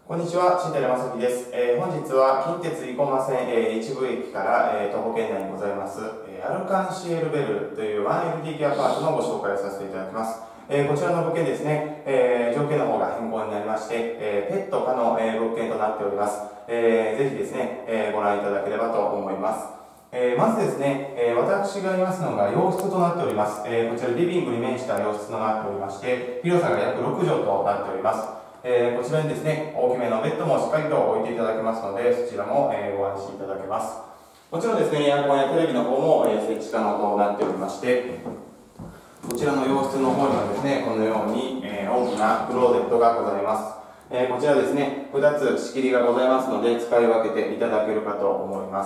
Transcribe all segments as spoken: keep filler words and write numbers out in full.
こんにちは、新谷正樹です。えー、本日は近鉄生駒線、えー、一部駅から、えー、徒歩圏内にございます、えー、アルカンシエルベルという ワンエルディーケー アパートのご紹介をさせていただきます。えー、こちらの物件ですね、えー、条件の方が変更になりまして、えー、ペット可の、えー、物件となっております。えー、ぜひですね、えー、ご覧いただければと思います。えー、まずですね、えー、私がいますのが洋室となっております。えー、こちらリビングに面した洋室となっておりまして、広さが約ろくじょうとなっております。えー、こちらにですね、大きめのベッドもしっかりと置いていただけますので、そちらも、えー、ご安心いただけます。もちろんですね、エアコンやテレビの方も、えー、設置可能となっておりまして、こちらの洋室の方にはですね、このように、えー、大きなクローゼットがございます。えー、こちらですね、ふたつ仕切りがございますので、使い分けていただけるかと思います。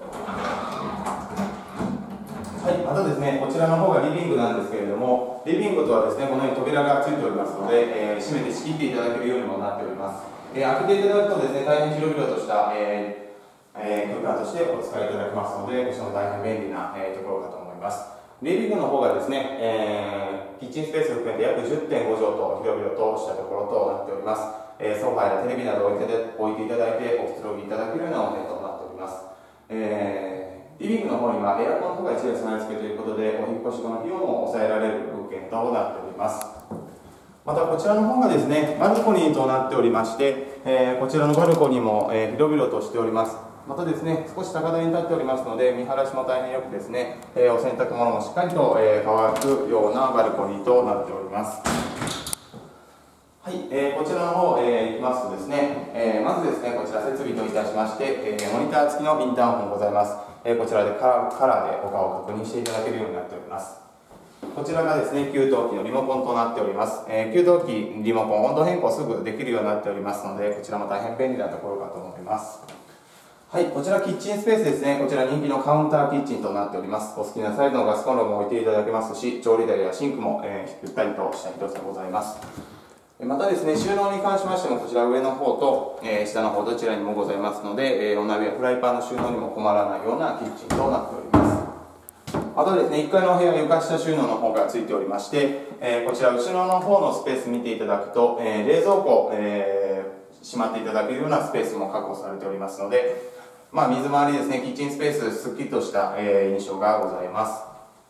はい、またですね、こちらの方がリビングなんですけれども、リビングとはですね、このように扉がついておりますので、えー、閉めて仕切っていただけるようにもなっております。えー、開けていただくとですね、大変広々とした、えーえー、空間としてお使いいただけますので、こちらも大変便利な、えー、ところかと思います。リビングの方がですね、えー、キッチンスペースを含めて約 じゅってんごじょうと広々としたところとなっております。えー、ソファやテレビなどを置いていただいておくつろぎいただけるようなお部屋となっております。えーリビングの方にはエアコンの方がいちだい備え付けということで、お引っ越し後の費用も抑えられる物件となっております。またこちらの方がですね、バルコニーとなっておりまして、えー、こちらのバルコニーも、えー、広々としております。またですね、少し高台に立っておりますので、見晴らしも大変よくですね、えー、お洗濯物もしっかりと、えー、乾くようなバルコニーとなっております。はい、えー、こちらの方、えー、行きますとですね、えー、まずですね、こちら設備といたしまして、えー、モニター付きのインターホンございます。えー、こちらでカラー、カラーでお顔を確認していただけるようになっております。こちらがですね、給湯器のリモコンとなっております。えー、給湯器、リモコン、温度変更すぐできるようになっておりますので、こちらも大変便利なところかと思います。はい、こちらキッチンスペースですね。こちら人気のカウンターキッチンとなっております。お好きなサイズのガスコンロも置いていただけますし、調理台やシンクも、えー、ゆったりとした一つでございます。またですね、収納に関しましても、こちら上の方と、えー、下の方どちらにもございますので、えー、お鍋やフライパンの収納にも困らないようなキッチンとなっております。あとですね、いっかいのお部屋は床下収納の方がついておりまして、えー、こちら後ろの方のスペース見ていただくと、えー、冷蔵庫、えー、しまっていただけるようなスペースも確保されておりますので、まあ、水回りですね、キッチンスペース、すっきりとした、えー、印象がございます。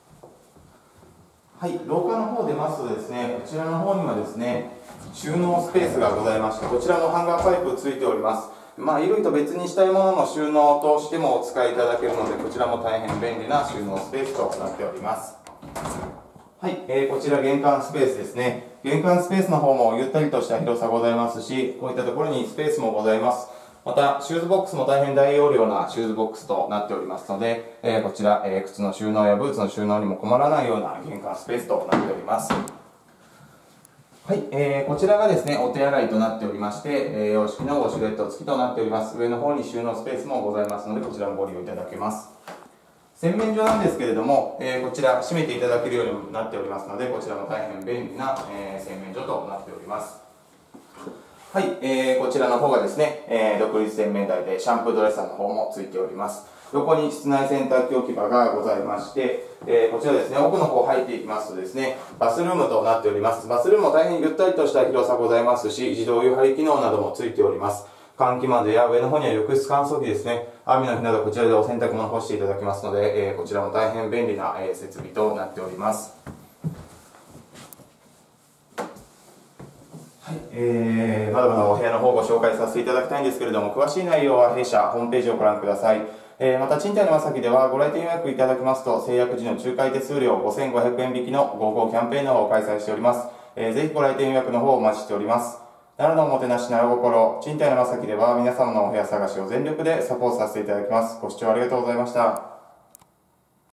はい、廊下の方出ますとですね、こちらの方にはですね、収納スペースがございまして、こちらもハンガーパイプついております。まあ、衣類と別にしたいものの収納としてもお使いいただけるので、こちらも大変便利な収納スペースとなっております。はい、えー、こちら玄関スペースですね。玄関スペースの方もゆったりとした広さございますし、こういったところにスペースもございます。また、シューズボックスも大変大容量なシューズボックスとなっておりますので、えー、こちら、えー、靴の収納やブーツの収納にも困らないような玄関スペースとなっております。はい、えー、こちらがですね、お手洗いとなっておりまして、えー、洋式のウォシュレット付きとなっております。上の方に収納スペースもございますので、こちらもご利用いただけます。洗面所なんですけれども、えー、こちら閉めていただけるようになっておりますので、こちらも大変便利な、えー、洗面所となっております。はい、えー、こちらの方がですね、えー、独立洗面台でシャンプードレッサーの方もついております。横に室内洗濯機置き場がございまして、えー、こちらですね、奥の方入っていきますとですね、バスルームとなっております。バスルームも大変ゆったりとした広さございますし、自動湯張り機能などもついております。換気窓や上の方には浴室乾燥機ですね、雨の日などこちらでお洗濯物干していただきますので、えー、こちらも大変便利な、えー、設備となっております。はい、えー、まだまだお部屋の方をご紹介させていただきたいんですけれども、詳しい内容は弊社ホームページをご覧ください。えー、また、賃貸の正木ではご来店予約いただきますと、制約時の仲介手数料ごせんごひゃくえん引きの合計キャンペーンの方を開催しております。えー、ぜひご来店予約の方をお待ちしております。奈良のおもてなし奈良心、賃貸の正木では皆様のお部屋探しを全力でサポートさせていただきます。ご視聴ありがとうございました。